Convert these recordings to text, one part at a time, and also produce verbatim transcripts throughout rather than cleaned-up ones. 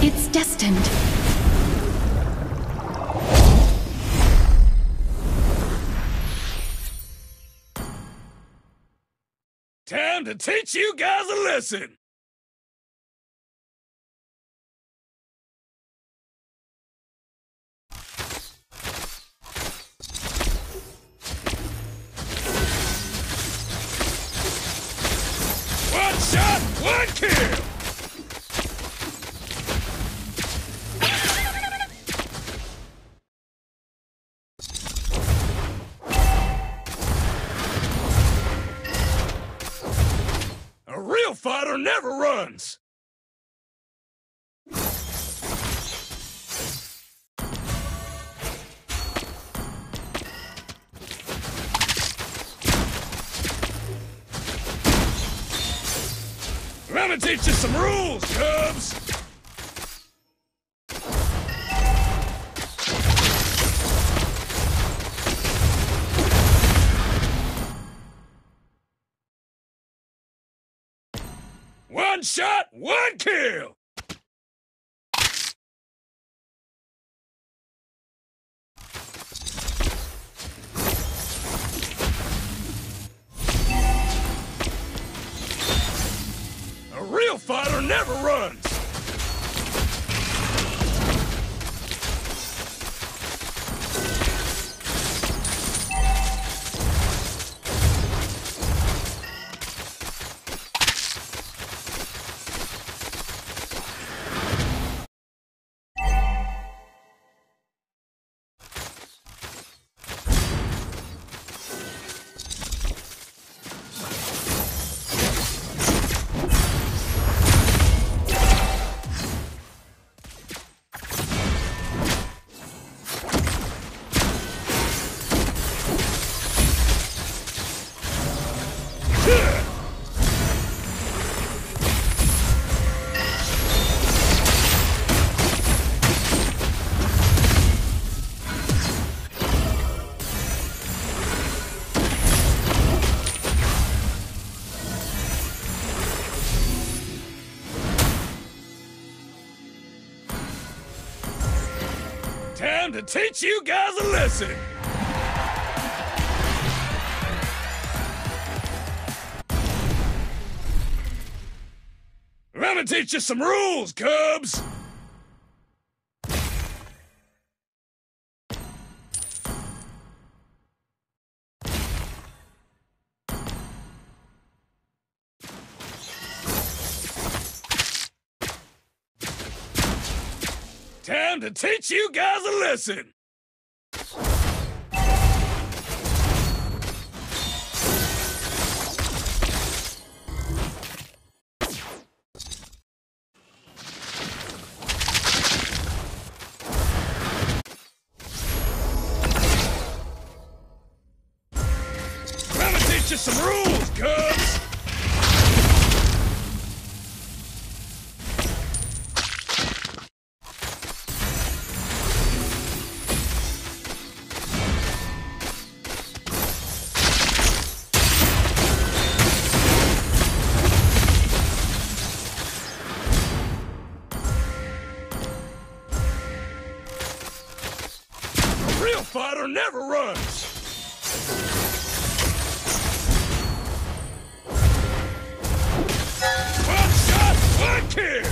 It's destined. Time to teach you guys a lesson! One shot, one kill! A real fighter never runs! I'm gonna teach you some rules, Cubs! One shot, one kill! A real fighter never runs! Time to teach you guys a lesson! I'm gonna teach you some rules, Cubs! Time to teach you guys a lesson! I'm gonna teach you some rules, Cubs! A real fighter never runs! One shot, one kill!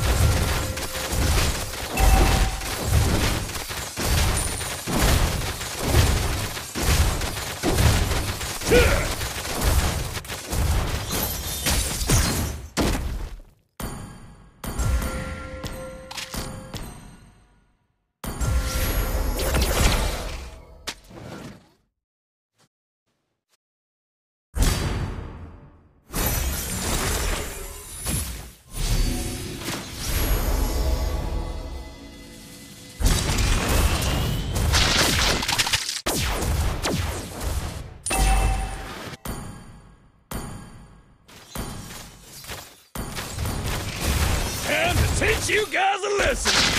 Time to teach you guys a lesson!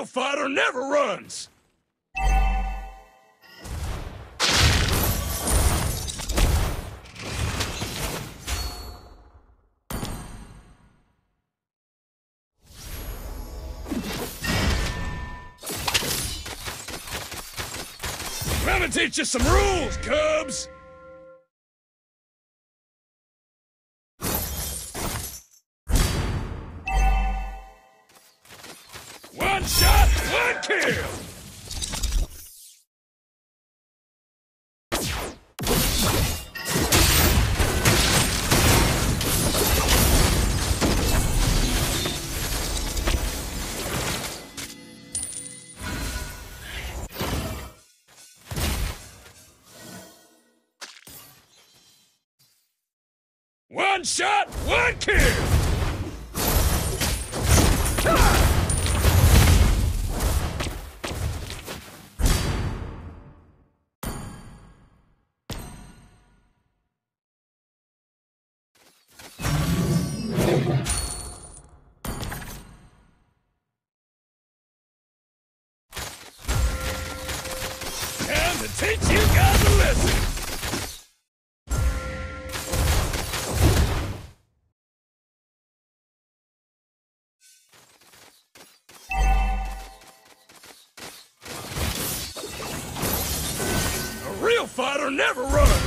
real fighter never runs! Let me teach you some rules, Cubs! One shot, one kill! One shot, one kill! Time to teach you guys a lesson! A real fighter never runs!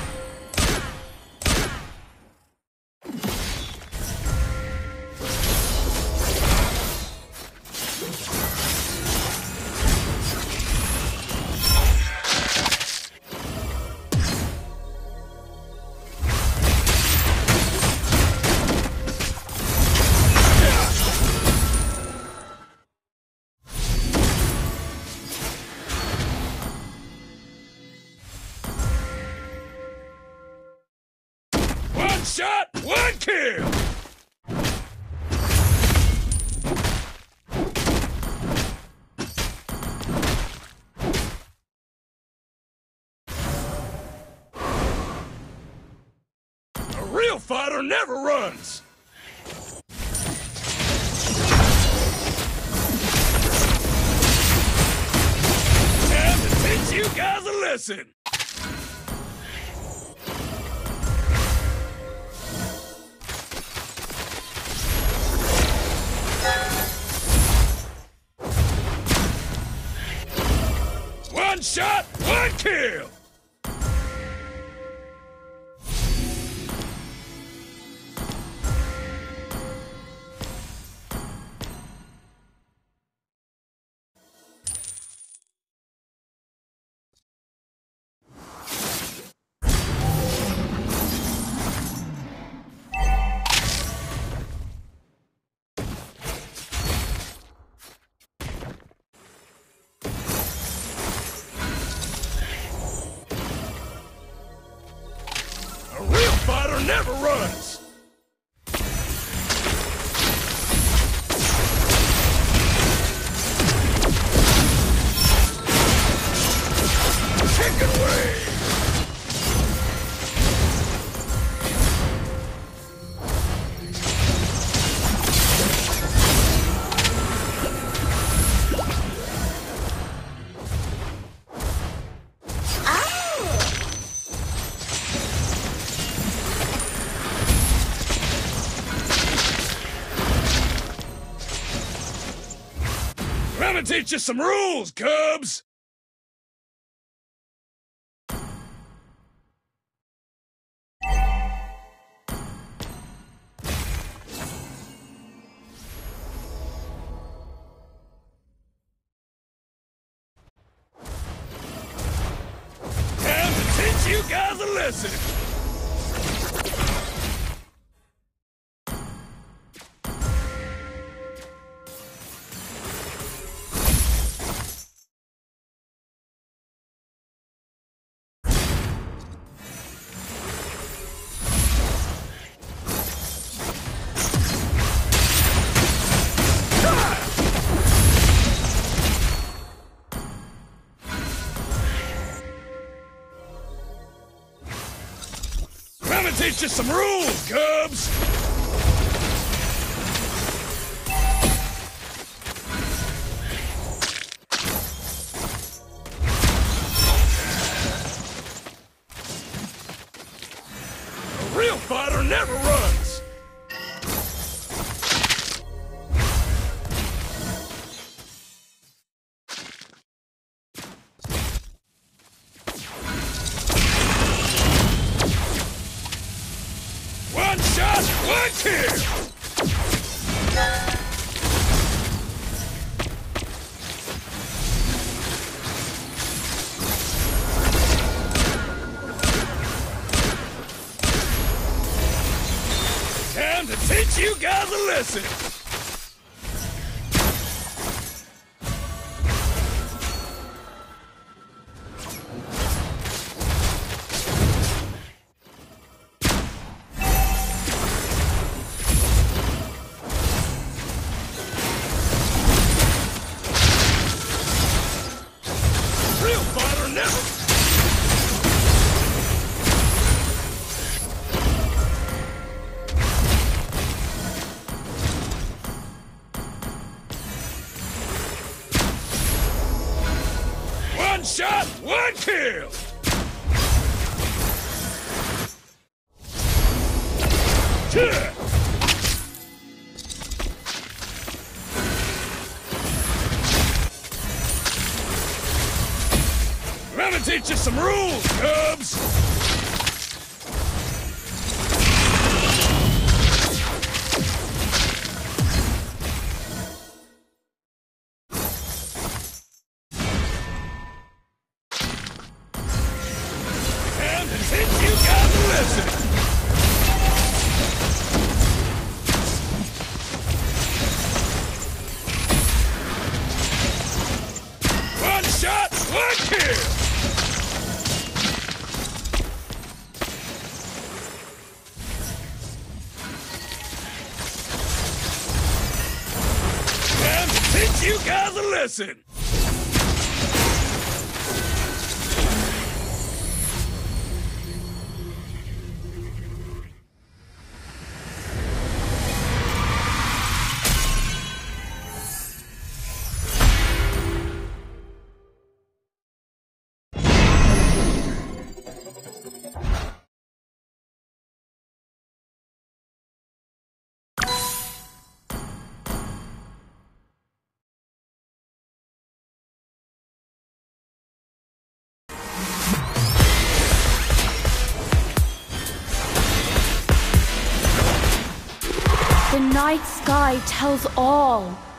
One shot, one kill! A real fighter never runs! Time to teach you guys a lesson! One shot, one kill! A real fighter never runs! Take it away! Let me teach you some rules, Cubs! Time to teach you guys a lesson! Let me teach you some rules, Cubs! fighter never runs! One shot, one kill! Time to teach you guys a lesson! Real fighter never... One shot, one kill! Yeah. Let me teach you some rules, Cubs! Teach you guys a lesson! One shot, one kill! Time to teach you guys a lesson! The night sky tells all.